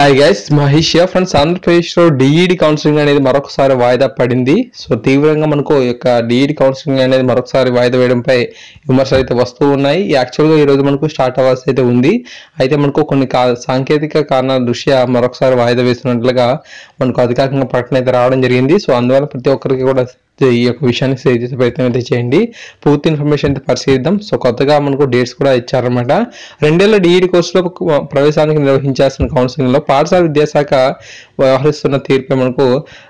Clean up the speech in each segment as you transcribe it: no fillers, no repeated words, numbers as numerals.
Hi guys, Mahesh friends. ఆంధ్రప్రదేశ్లో DEd counselling అనేది మరొకసారి వాయిదా పడింది. సో తీవ్రంగా మనకు ఈ యొక్క డిఈడి కౌన్సిలింగ్ అనేది మరొకసారి వాయిదా వేయడంపై విమర్శలు అయితే వస్తూ ఉన్నాయి. యాక్చువల్గా ఈరోజు మనకు స్టార్ట్ అవ్వాల్సి అయితే ఉంది. అయితే మనకు కొన్ని సాంకేతిక కారణాల దృష్ట్యా మరొకసారి వాయిదా వేస్తున్నట్లుగా మనకు అధికారికంగా ప్రకటన అయితే రావడం జరిగింది. సో అందువల్ల ప్రతి ఒక్కరికి కూడా ఈ యొక్క విషయాన్ని షేర్ చేసే ప్రయత్నం అయితే చేయండి. పూర్తి ఇన్ఫర్మేషన్ అయితే పరిశీలిద్దాం. సో కొత్తగా మనకు డేట్స్ కూడా ఇచ్చారనమాట. 2 ఏళ్ల డిఈడి కోర్సులో ప్రవేశానికి నిర్వహించాల్సిన కౌన్సిలింగ్ లో పాఠశాల విద్యాశాఖ వ్యవహరిస్తున్న తీర్పే మనకు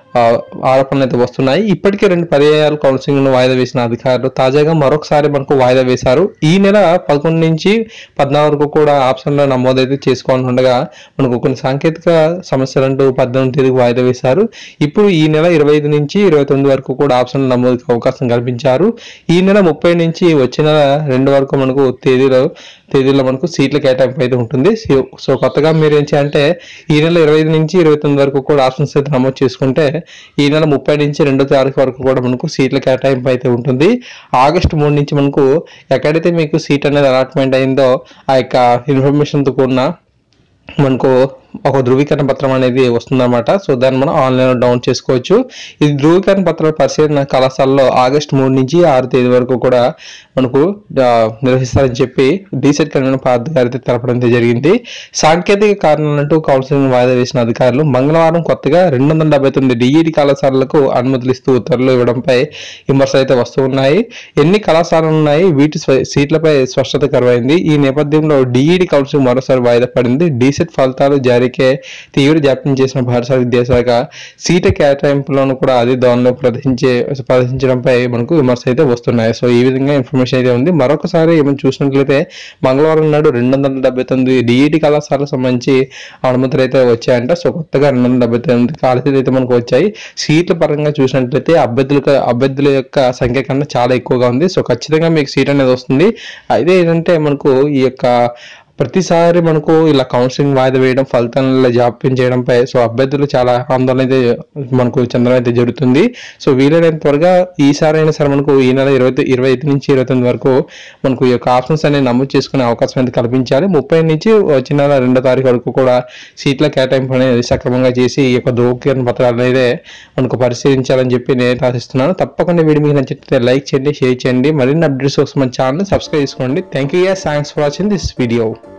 ఆరోపణలు అయితే వస్తున్నాయి. ఇప్పటికే 2 పర్యాయాలు కౌన్సిలింగ్ ను వాయిదా వేసిన అధికారులు తాజాగా మరొకసారి మనకు వాయిదా వేశారు. ఈ నెల 11 నుంచి 14 వరకు కూడా ఆప్షన్లో నమోదైతే చేసుకోవాలని ఉండగా మనకు కొన్ని సాంకేతిక సమస్యలంటూ 18 తేదీకి వాయిదా వేశారు. ఇప్పుడు ఈ నెల 25 నుంచి 29 వరకు కూడా ఆప్షన్లు నమోదుకు అవకాశం కల్పించారు. ఈ నెల 30 నుంచి వచ్చే నెల 2 వరకు మనకు తేదీలో మనకు సీట్ల కేటాయింపు అయితే ఉంటుంది. సో కొత్తగా మీరు ఏం చేయాలంటే ఈ నెల 25 నుంచి 29 వరకు కూడా ఆప్షన్స్ అయితే నమోదు చేసుకుంటే ఈ నెల 30 నుంచి 2వ తారీఖు వరకు కూడా మనకు సీట్ల కేటాయింపు అయితే ఉంటుంది. ఆగస్టు 3 నుంచి మనకు ఎక్కడైతే మీకు సీట్ అనేది అలాట్మెంట్ అయిందో ఆ యొక్క ఇన్ఫర్మేషన్తో కూడిన మనకు ఒక ధృవీకరణ పత్రం అనేది వస్తుందన్నమాట. సో దాన్ని మనం ఆన్లైన్లో డౌన్లోడ్ చేసుకోవచ్చు. ఇది ధృవీకరణ పత్రాల పరిశీలన కళాశాలలో ఆగస్టు 3 నుంచి 6 తేదీ వరకు కూడా మనకు నిర్వహిస్తారని చెప్పి డీసెట్ కన్వీనర్ పార్థ్ గారితో తెలపడం జరిగింది. సాంకేతిక కారణాలంటూ కౌన్సిలింగ్ వాయిదా వేసిన అధికారులు మంగళవారం కొత్తగా 279 డిఈడి కళాశాలలకు అనుమతులు ఇస్తూ ఉత్తర్వులు ఇవ్వడంపై విమర్శలు అయితే వస్తూ ఉన్నాయి. ఎన్ని కళాశాలలు ఉన్నాయి, వీటి సీట్లపై స్పష్టత కరువైంది. ఈ నేపథ్యంలో డిఈడి కౌన్సిలింగ్ మరోసారి వాయిదా పడింది. డీసెట్ ఫలితాలు జారీకే తీవ్ర జాప్యం చేసిన పాఠశాల విద్యాశాఖ సీట్ల కేటాయింపులను కూడా అదే దానిలో ప్రదర్శించడంపై మనకు విమర్శ అయితే వస్తున్నాయి. సో ఈ విధంగా ఇన్ఫర్మేషన్ అయితే ఉంది. మరొకసారి ఏమైనా చూసినట్లయితే మంగళవారం నాడు 279 డిఈడి కళాశాలకు సంబంధించి అనుమతులు అయితే వచ్చాయంట. సో కొత్తగా 279 కాలేజీలు అయితే మనకు వచ్చాయి. సీట్ల పరంగా చూసినట్లయితే అభ్యర్థుల యొక్క సంఖ్య కన్నా చాలా ఎక్కువగా ఉంది. సో ఖచ్చితంగా మీకు సీట్ అనేది వస్తుంది. అయితే ఏంటంటే మనకు ఈ యొక్క ప్రతిసారి మనకు ఇలా కౌన్సిలింగ్ వాయిదా వేయడం, ఫలితాలలో జాప్యం చేయడంపై సో అభ్యర్థులు చాలా ఆందోళన అయితే మనకు చెందడం అయితే జరుగుతుంది. సో వీలైనంత త్వరగా ఈసారి అయినా సరే మనకు ఈ నెల 25 నుంచి 29 వరకు మనకు ఈ యొక్క ఆప్షన్స్ అనేది నమోదు చేసుకునే అవకాశం అయితే కల్పించాలి. 30 నుంచి వచ్చే నెల 2వ తారీఖు వరకు కూడా సీట్ల కేటాయింపు అనేది సక్రమంగా చేసి ఈ యొక్క ధృవీకరణ పత్రాలు అనేది మనకు పరిశీలించాలని చెప్పి నేను ఆశిస్తున్నాను. తప్పకుండా వీడియో మీకు నచ్చితే లైక్ చేయండి, షేర్ చేయండి. మరిన్ని అప్డేట్స్ కోసం మన ఛానల్ సబ్స్క్రైబ్ చేసుకోండి. Thank you. Thanks for watching this video.